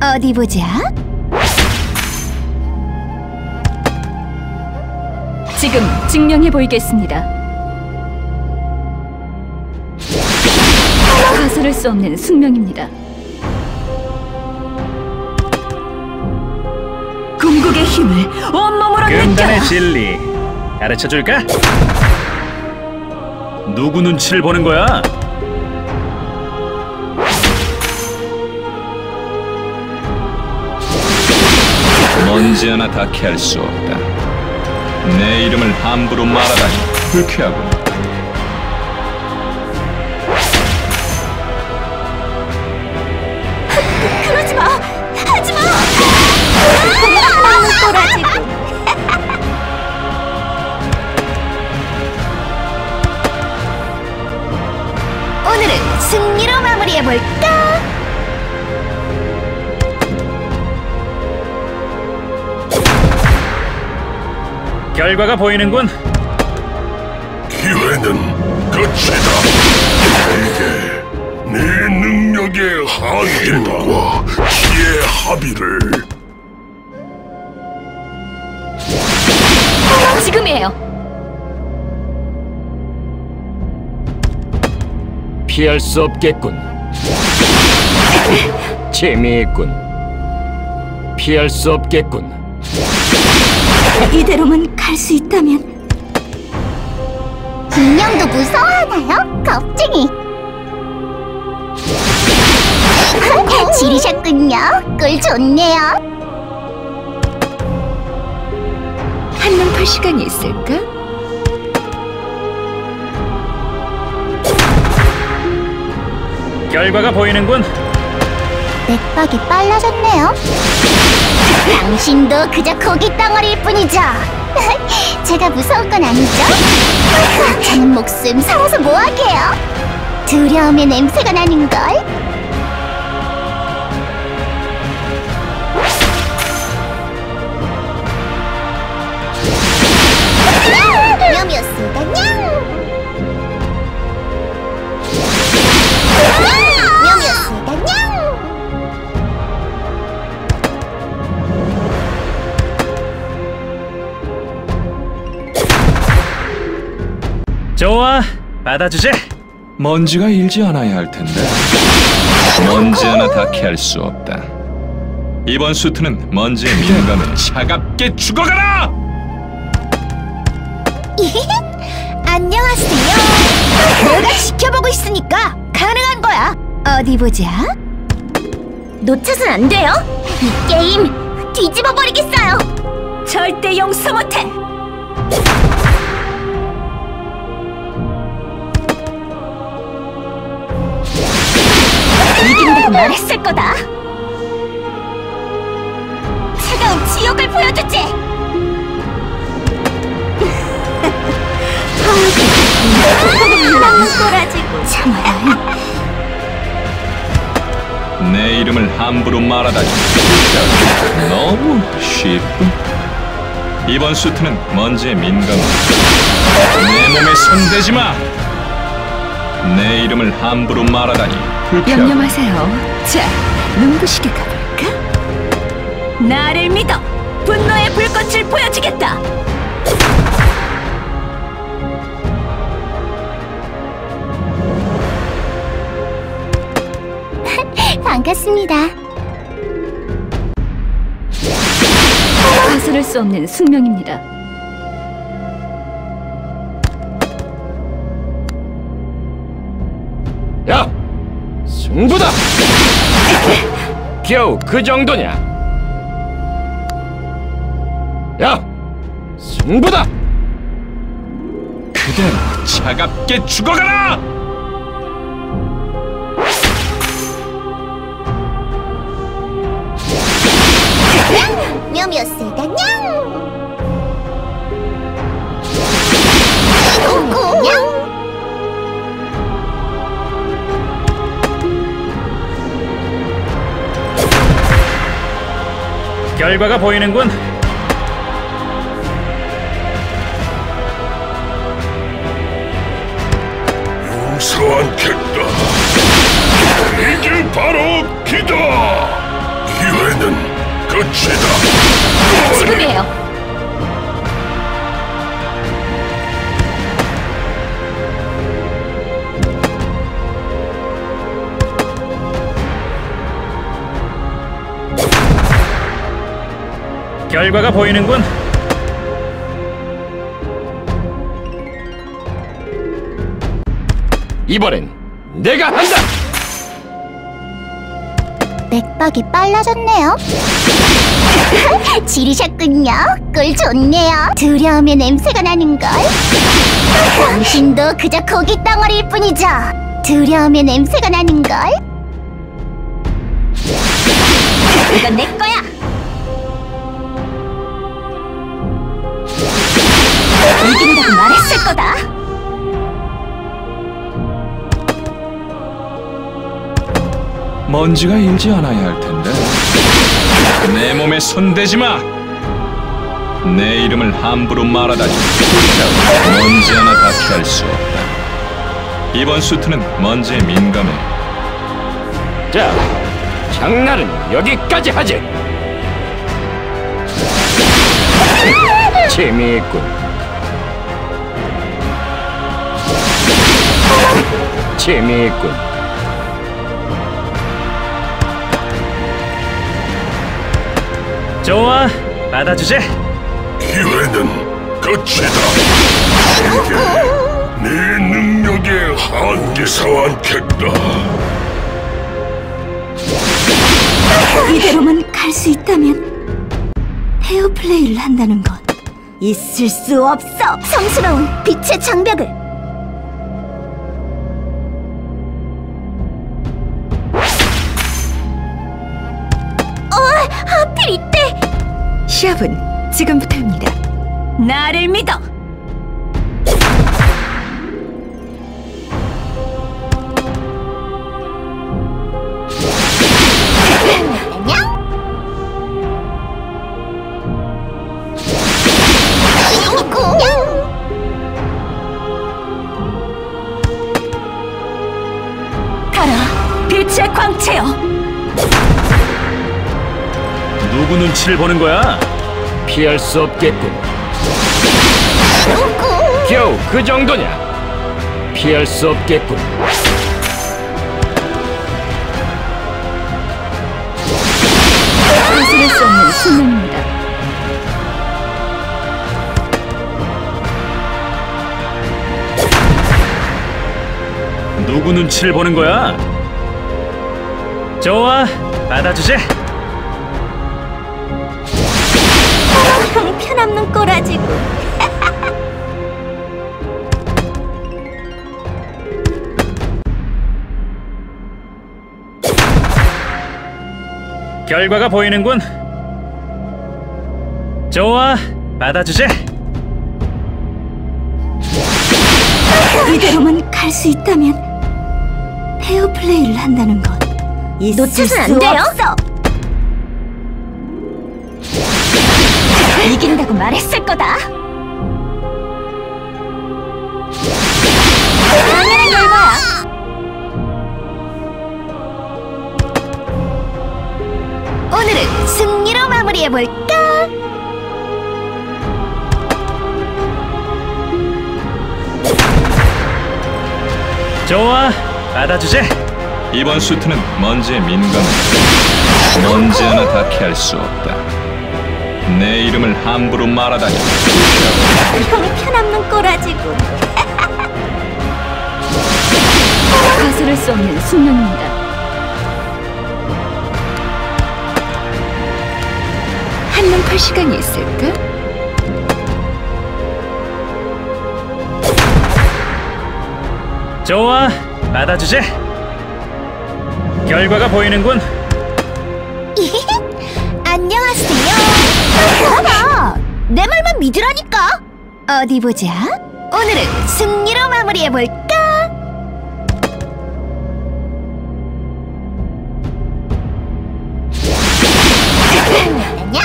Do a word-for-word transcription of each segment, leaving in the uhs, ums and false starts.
어디 보자. 지금 증명해 보이겠습니다. 가설할 수 없는 숙명입니다. 궁극의 힘을 온몸으로 느껴. 금단의 진리 가르쳐줄까? 누구 눈치를 보는 거야? 먼지 하나 닿게 할 수 없다. 내 이름을 함부로 말하다니 불쾌하군. 그러지 마! 하지 마! 꼬라지고. 오늘은 승리로 마무리해볼까? 결과가 보이는군. 기회는 끝이다. 이게 네 능력의 한계와 키의 합의를. 지금이에요. 피할 수 없겠군. 재미있군. 피할 수 없겠군. 이대로만 갈 수 있다면. 분명도 무서워하나요? 겁쟁이. 지리셨군요. 꿀 좋네요. 한눈 팔 시간이 있을까? 결과가 보이는군. 맥박이 빨라졌네요. 당신도 그저 고기 덩어리일 뿐이죠. 제가 무서운 건 아니죠? 저는 목숨 살아서 뭐하게요? 두려움의 냄새가 나는걸. 묘묘수다냥. 묘묘수다냥. 좋아, 받아주지. 먼지가 일지 않아야 할 텐데. 먼지 하나 닿게 할 수 없다. 이번 수트는 먼지에 민감해 차갑게 죽어가라! 안녕하세요. 내가 지켜보고 있으니까 가능한 거야. 어디 보자. 놓쳐선 안 돼요. 이 게임 뒤집어 버리겠어요. 절대 용서 못해. 이긴다고 말했을 거다. 차가운 지옥을 보여주지. 꼬라지고 참아야. 내 이름을 함부로 말하다니 너무 쉽군. 이번 수트는 먼지에 민감해. 내 몸에 손대지 마. 내 이름을 함부로 말하다니 불쾌하군. 염려마세요. 자, 눈부시게 가볼까? 나를 믿어. 분노의 불꽃을 보여주겠다. 반갑습니다. 가설할 수 없는 숙명입니다. 야! 승부다! 겨우 그 정도냐? 야! 승부다! 그대로 차갑게 죽어가라! 묘묘수다냥. 고고냥. 결과가 보이는군. 용서 않겠다. 이게 바로 기다. 기회 끝이다. 지금이에요. 결과가 보이는군. 이번엔 내가 한다. 맥박이 빨라졌네요. 지르셨군요. 꿀 좋네요. 두려움의 냄새가 나는걸. 당신도 그저 고기 덩어리일 뿐이죠. 두려움의 냄새가 나는걸. 이건 내 거야. 이긴다고 말했을 거다. 먼지가 일지 않아야 할 텐데. 내 몸에 손대지 마. 내 이름을 함부로 말하다니. 먼지 하나 다 피할 수 없다. 이번 수트는 먼지에 민감해. 자, 장난은 여기까지 하지. 재미있군. 재미있군. 좋아, 받아주지. 기회는 끝이다. 이게 네 능력의 한계서 않겠다. 이대로만 갈 수 있다면 페어플레이를 한다는 건 있을 수 없어. 성스러운 빛의 장벽을. 어, 하필 이때. 시합은 지금부터입니다. 나를 믿어. 가라, 빛의 광채여. 누구 눈치를 보는 거야? 피할 수 없겠군. 겨우 그 정도냐? 피할 수 없겠군. 거스를 수 없는 숙명입니다. 누구 눈치를 보는 거야? 좋아, 받아주지. 형편없는 꼬라지고. 결과가 보이는군. 좋아, 받아주지. 이대로만 갈 수 있다면 페어플레이를 한다는 건 놓쳐선 안 돼요. 없어. 이긴다고 말했을 거다. 당연한 결과야. 오늘은 승리로 마무리해볼까? 좋아, 받아주지. 이번 수트는 먼지에 민감해. 먼지 하나 다 피할 수 없다. 내 이름을 함부로 말하다니. 형편없는 꼬라지고. 거스를 수 없는 숙명입니다. 한눈 팔 시간이 있을까? 좋아, 받아주지. 결과가 보이는군. 안녕하세요. 봐봐, 내 말만 믿으라니까. 어디 보자. 오늘은 승리로 마무리해볼까? 안녕.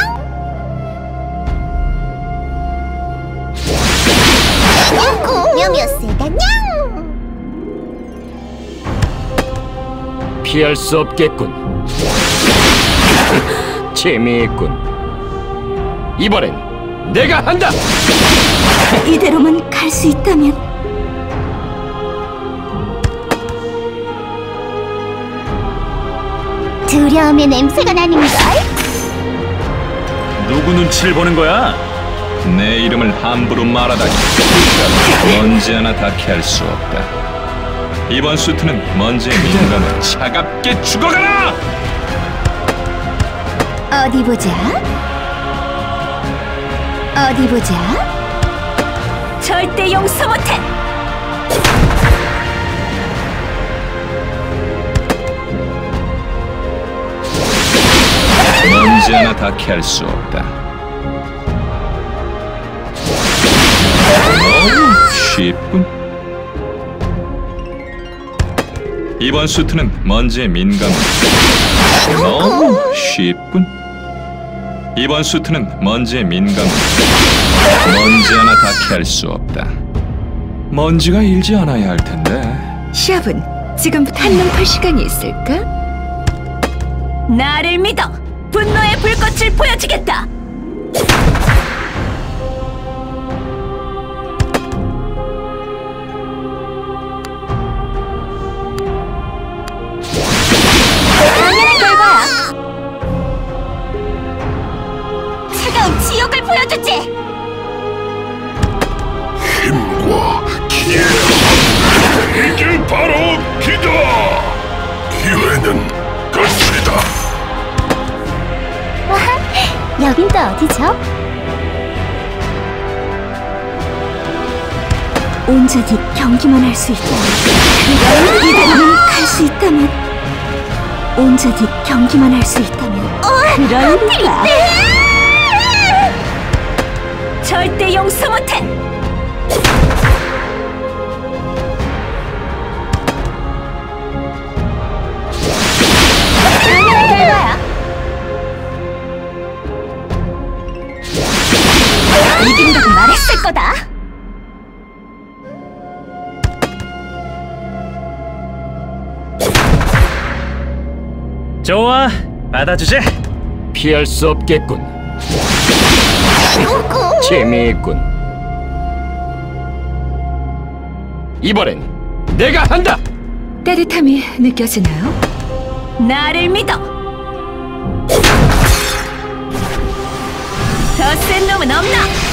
공룡이었을까냥. 피할 수 없겠군. 재미있군. 이번엔 내가 한다. 이대로만 갈 수 있다면 두려움의 냄새가 나는걸? 누구 눈치를 보는 거야? 내 이름을 함부로 말하다니 먼지 하나 닿게 할 수 없다. 이번 수트는 먼지에 민감해 차갑게 죽어가라! 어디 보자. 어디 보자. 절대 용서 못해. 먼지 하나 닿게 할 수 없다. 너무 쉽군. 이번 수트는 먼지에 민감해 너무 쉽군. 이번 수트는 먼지에 민감해 먼지 하나 닿게 할 수 없다. 먼지가 일지 않아야 할 텐데. 시합은 지금부터 한눈 팔 시간이 있을까? 나를 믿어. 분노의 불꽃을 보여주겠다. 당연한 결과야. 차가운 지옥을 보여주지. 힘과 기회의 함께 이게 바로 기다. 기회는 끝이다. 여긴 또 어디죠? 온전히 경기만 할 수 있다면, 이대로만 갈 수 있다면, 온전히 경기만 할 수 있다면, 그러니까 절대 용서 못해. 당연한 결과야. 이긴다고 말했을 거다. 좋아, 받아주지. 피할 수 없겠군. 재미있군. 이번엔 내가 한다. 따뜻함이 느껴지나요? 나를 믿어. 더 센 놈은 없나?